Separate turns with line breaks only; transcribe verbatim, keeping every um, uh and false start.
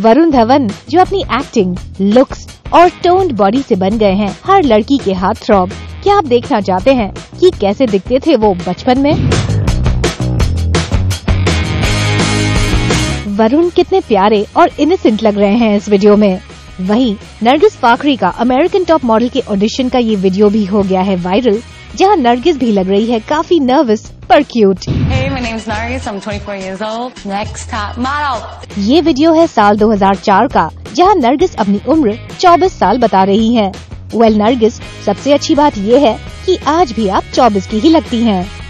वरुण धवन जो अपनी acting, looks और टोन्ड बॉडी से बन गए हैं हर लड़की के हार्ट थ्रॉब। क्या आप देखना चाहते हैं कि कैसे दिखते थे वो बचपन में? वरुण कितने प्यारे और इनोसेंट लग रहे हैं इस वीडियो में। वहीं नरगिस फाखरी का अमेरिकन टॉप मॉडल के ऑडिशन का ये वीडियो भी हो गया है वायरल, जहां नरगिस भी लग रही है काफी नर्वस पर cute.
Hey, my name's Nargis. I'm twenty-four years old. Next top model.
ये वीडियो है साल दो हज़ार चार का, जहां नरगिस अपनी उम्र चौबीस साल बता रही है। वेल नरगिस, सबसे अच्छी बात ये है कि आज भी आप चौबीस की ही लगती हैं।